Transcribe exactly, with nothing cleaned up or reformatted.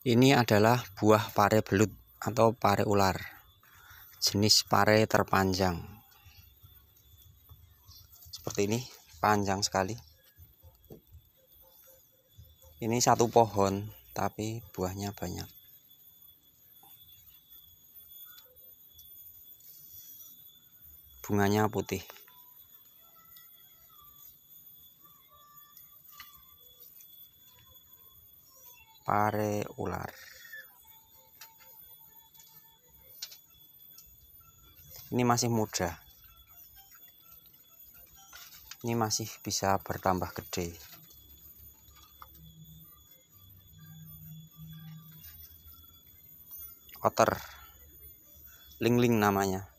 Ini adalah buah pare belut atau pare ular, jenis pare terpanjang. Seperti ini, panjang sekali. Ini satu pohon, tapi buahnya banyak. Bunganya putih. Pare ular. Ini masih muda. Ini masih bisa bertambah gede. Otter, lingling namanya.